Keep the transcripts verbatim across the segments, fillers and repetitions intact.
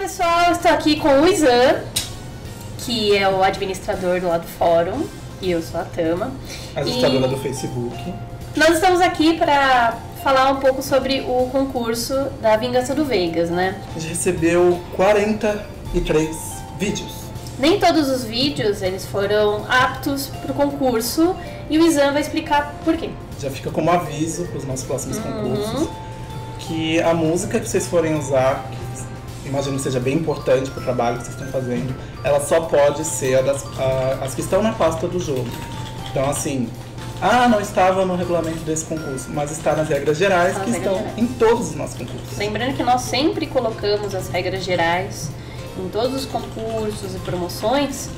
pessoal, estou aqui com o Izan, que é o administrador do lado do fórum, e eu sou a Tama. Administradora do Facebook. Nós estamos aqui para falar um pouco sobre o concurso da Vingança do Vegas, né? A gente recebeu quarenta e três vídeos. Nem todos os vídeos eles foram aptos para o concurso e o Izan vai explicar por quê. Já fica como aviso para os nossos próximos uhum. concursos que a música que vocês forem usar, que imagino que seja bem importante para o trabalho que vocês estão fazendo, ela só pode ser a das, a, as que estão na pasta do jogo. Então, assim, ah, não estava no regulamento desse concurso, mas está nas regras gerais, nas que regras estão gerais. Em todos os nossos concursos. Lembrando que nós sempre colocamos as regras gerais em todos os concursos e promoções,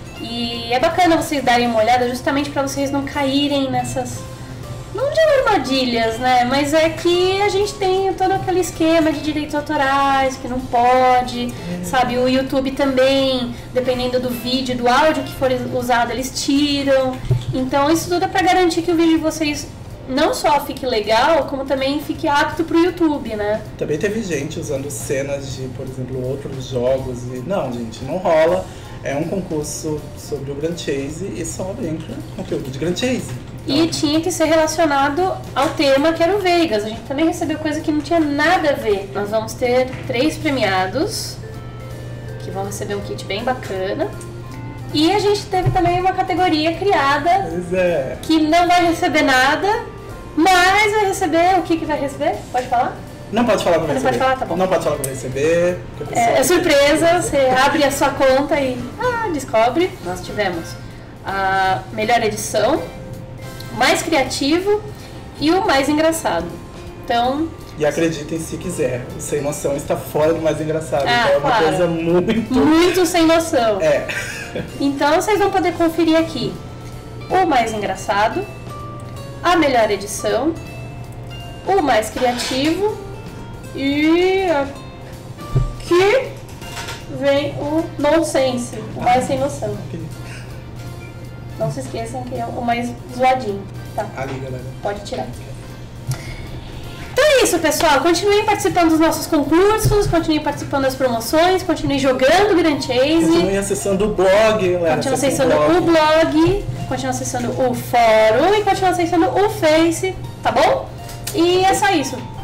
e é bacana vocês darem uma olhada justamente para vocês não caírem nessas, não de armadilhas, né, mas é que a gente tem todo aquele esquema de direitos autorais que não pode, é. sabe, o YouTube também, dependendo do vídeo, do áudio que for usado, eles tiram, então isso tudo é para garantir que o vídeo de vocês não só fique legal, como também fique apto pro YouTube, né? Também teve gente usando cenas de, por exemplo, outros jogos e... Não, gente, não rola. É um concurso sobre o Grand Chase e só entra conteúdo de Grand Chase. Então... E tinha que ser relacionado ao tema que era o Vegas. A gente também recebeu coisa que não tinha nada a ver. Nós vamos ter três premiados que vão receber um kit bem bacana. E a gente teve também uma categoria criada pois é. que não vai receber nada. Mas vai receber, o que que vai receber? Pode falar? Não pode falar para receber. Não pode falar, tá bom. Não pode falar para receber. É, é surpresa, você abre a sua conta e ah, descobre. Nós tivemos a melhor edição, mais criativo e o mais engraçado. Então... E acreditem se quiser, o Sem Noção está fora do mais engraçado. Ah, então é uma claro. coisa muito... Muito sem noção. É. Então vocês vão poder conferir aqui o mais engraçado, a melhor edição, o mais criativo e aqui vem o nonsense, o mais sem noção. Não se esqueçam que é o mais zoadinho, tá? Ali, galera. Pode tirar. Então é isso, pessoal. Continuem participando dos nossos concursos, continuem participando das promoções, continuem jogando Grand Chase. Continuem acessando o blog, galera. Continuem acessando o blog, continuem acessando o fórum e continuem acessando o Face, tá bom? E é só isso.